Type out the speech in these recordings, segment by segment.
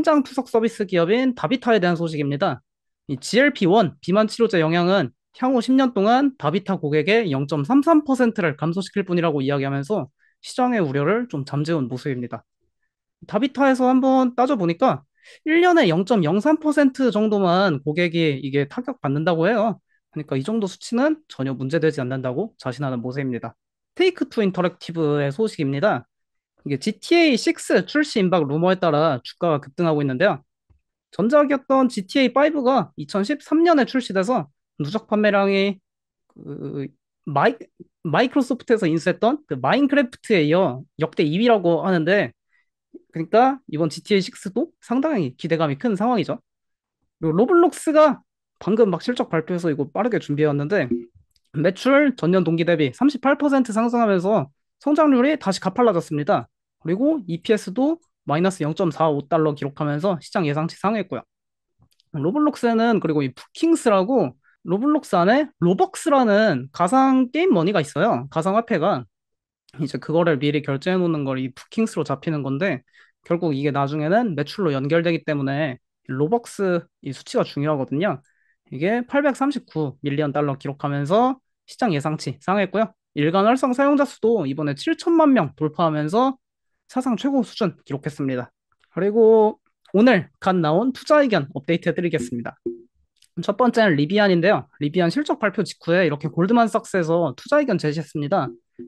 신장 투석 서비스 기업인 다비타에 대한 소식입니다. 이 GLP-1 비만 치료제 영향은 향후 10년 동안 다비타 고객의 0.33%를 감소시킬 뿐이라고 이야기하면서 시장의 우려를 좀 잠재운 모습입니다. 다비타에서 한번 따져보니까 1년에 0.03% 정도만 고객이 이게 타격받는다고 해요. 그러니까 이 정도 수치는 전혀 문제되지 않는다고 자신하는 모습입니다. 테이크 투 인터랙티브의 소식입니다. 이게 GTA 6 출시 임박 루머에 따라 주가가 급등하고 있는데요. 전작이었던 GTA 5가 2013년에 출시돼서 누적 판매량이 그 마이, 마이크로소프트에서 인수했던 그 마인크래프트에 이어 역대 2위라고 하는데, 그러니까 이번 GTA 6도 상당히 기대감이 큰 상황이죠. 그리고 로블록스가 방금 막 실적 발표해서 이거 빠르게 준비해왔는데, 매출 전년 동기 대비 38% 상승하면서 성장률이 다시 가팔라졌습니다. 그리고 EPS도 마이너스 0.45달러 기록하면서 시장 예상치 상회했고요. 로블록스에는 그리고 이 푸킹스라고 로블록스 안에 로벅스라는 가상 게임 머니가 있어요. 가상 화폐가 이제 그거를 미리 결제해 놓는 걸 이 푸킹스로 잡히는 건데, 결국 이게 나중에는 매출로 연결되기 때문에 로벅스 이 수치가 중요하거든요. 이게 839 밀리언 달러 기록하면서 시장 예상치 상회했고요. 일간 활성 사용자 수도 이번에 7천만 명 돌파하면서 사상 최고 수준 기록했습니다. 그리고 오늘 갓 나온 투자 의견 업데이트 해드리겠습니다. 첫 번째는 리비안인데요. 리비안 실적 발표 직후에 이렇게 골드만삭스에서 투자 의견 제시했습니다.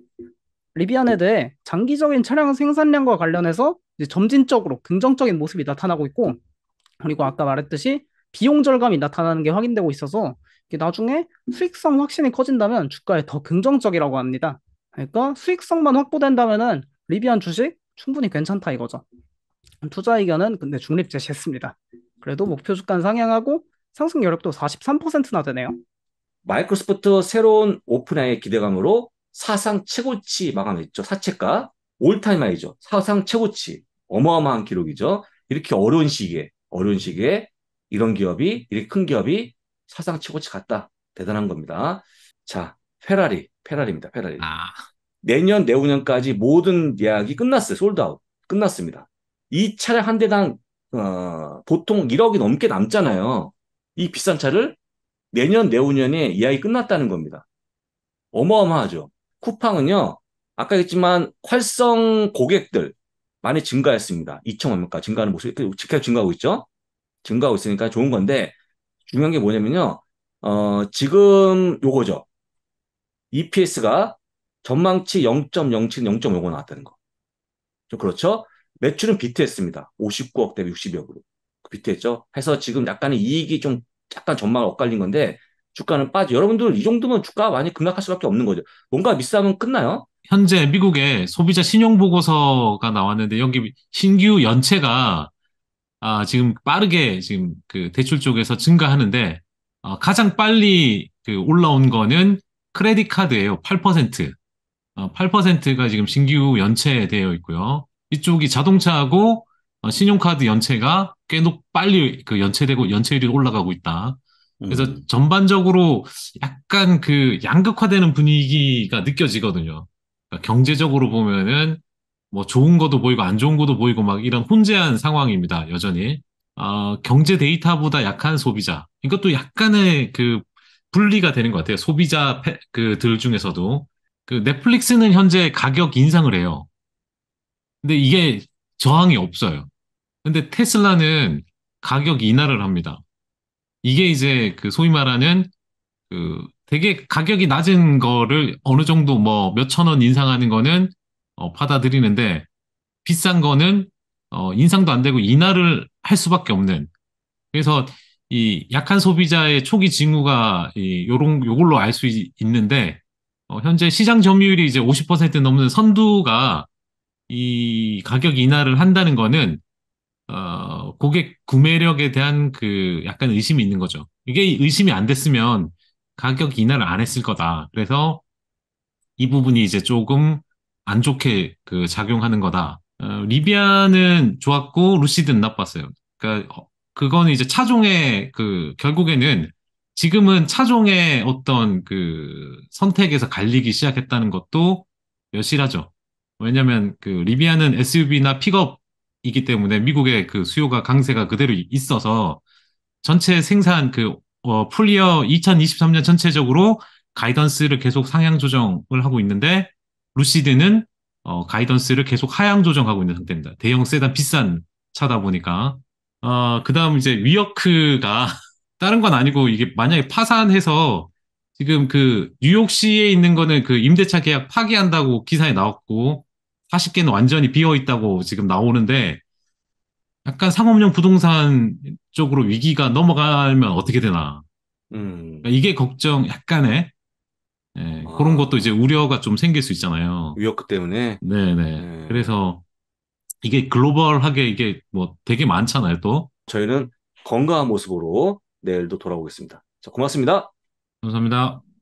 리비안에 대해 장기적인 차량 생산량과 관련해서 이제 점진적으로 긍정적인 모습이 나타나고 있고, 그리고 아까 말했듯이 비용 절감이 나타나는 게 확인되고 있어서 이게 나중에 수익성 확신이 커진다면 주가에 더 긍정적이라고 합니다. 그러니까 수익성만 확보된다면은 리비안 주식 충분히 괜찮다 이거죠. 투자 의견은 근데 중립 제시했습니다. 그래도 목표 주가는 상향하고 상승 여력도 43%나 되네요. 마이크로소프트 새로운 오픈AI 기대감으로 사상 최고치 마감했죠. 사채가 올타임 하이죠. 사상 최고치. 어마어마한 기록이죠. 이렇게 어려운 시기에 이런 기업이, 이렇게 큰 기업이 사상 최고치 갔다. 대단한 겁니다. 자, 페라리입니다. 페라리. 아, 내년, 내후년까지 모든 예약이 끝났어요. 솔드아웃. 끝났습니다. 이 차량 한 대당, 보통 1억이 넘게 남잖아요. 이 비싼 차를 내년, 내후년에 예약이 끝났다는 겁니다. 어마어마하죠. 쿠팡은요, 아까 했지만 활성 고객들 많이 증가했습니다. 2천만 명까지 증가하는 모습이 계속 증가하고 있죠. 증가하고 있으니까 좋은 건데, 중요한 게 뭐냐면요, 지금 요거죠. EPS가 전망치 0.07, 0.5가 나왔다는 거. 좀 그렇죠? 매출은 비트했습니다. 59억 대비 60억으로. 비트했죠? 해서 지금 약간의 이익이 좀 약간 전망을 엇갈린 건데 주가는 빠져. 여러분들 이 정도면 주가가 많이 급락할 수밖에 없는 거죠. 뭔가 미싸면 끝나요? 현재 미국의 소비자 신용 보고서가 나왔는데 여기 신규 연체가 지금 빠르게 지금 그 대출 쪽에서 증가하는데 가장 빨리 그 올라온 거는 크레딧 카드예요. 8%. 8%가 지금 신규 연체되어 있고요. 이쪽이 자동차하고 신용카드 연체가 빨리 그 연체되고 연체율이 올라가고 있다. 그래서 음, 전반적으로 약간 그 양극화되는 분위기가 느껴지거든요. 그러니까 경제적으로 보면은 뭐 좋은 것도 보이고 안 좋은 것도 보이고 막 이런 혼재한 상황입니다. 여전히. 경제 데이터보다 약한 소비자. 이것도 약간의 그 분리가 되는 것 같아요. 그들 중에서도. 그 넷플릭스는 현재 가격 인상을 해요. 근데 이게 저항이 없어요. 근데 테슬라는 가격 인하를 합니다. 이게 이제 그 소위 말하는 그 되게 가격이 낮은 거를 어느 정도 뭐 몇천 원 인상하는 거는 받아들이는데 비싼 거는 인상도 안 되고 인하를 할 수밖에 없는. 그래서 이 약한 소비자의 초기 징후가 요걸로 알 수 있는데 현재 시장 점유율이 이제 50% 넘는 선두가 이 가격 인하를 한다는 거는 고객 구매력에 대한 그 약간 의심이 있는 거죠. 이게 의심이 안 됐으면 가격 인하를 안 했을 거다. 그래서 이 부분이 이제 조금 안 좋게 그 작용하는 거다. 리비아는 좋았고 루시드는 나빴어요. 그러니까 그거는 이제 차종의 그 결국에는 지금은 차종의 어떤 그 선택에서 갈리기 시작했다는 것도 여실하죠. 왜냐면 그 리비아는 SUV나 픽업 이기 때문에 미국의 그 수요가 강세가 그대로 있어서 전체 생산 풀이어 2023년 전체적으로 가이던스를 계속 상향 조정을 하고 있는데 루시드는 가이던스를 계속 하향 조정하고 있는 상태입니다. 대형 세단 비싼 차다 보니까 그다음 이제 위어크가 다른 건 아니고 이게 만약에 파산해서 지금 그 뉴욕시에 있는 거는 그 임대차 계약 파기한다고 기사에 나왔고 40개는 완전히 비어 있다고 지금 나오는데 약간 상업용 부동산 쪽으로 위기가 넘어가면 어떻게 되나. 음, 그러니까 이게 걱정 약간의 그런 것도 이제 아, 우려가 좀 생길 수 있잖아요. 위협 때문에, 네네. 네. 그래서 이게 글로벌하게 이게 뭐 되게 많잖아요, 또. 저희는 건강한 모습으로 내일도 돌아오겠습니다. 자, 고맙습니다. 감사합니다.